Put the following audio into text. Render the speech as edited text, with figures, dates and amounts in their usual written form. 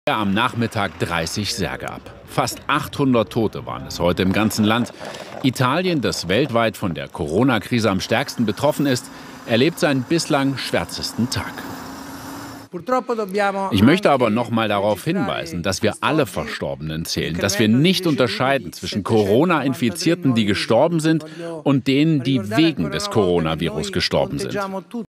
Am Nachmittag 30 Särge ab. Fast 800 Tote waren es heute im ganzen Land. Italien, das weltweit von der Corona-Krise am stärksten betroffen ist, erlebt seinen bislang schwärzesten Tag. Ich möchte aber noch mal darauf hinweisen, dass wir alle Verstorbenen zählen, dass wir nicht unterscheiden zwischen Corona-Infizierten, die gestorben sind, und denen, die wegen des Coronavirus gestorben sind.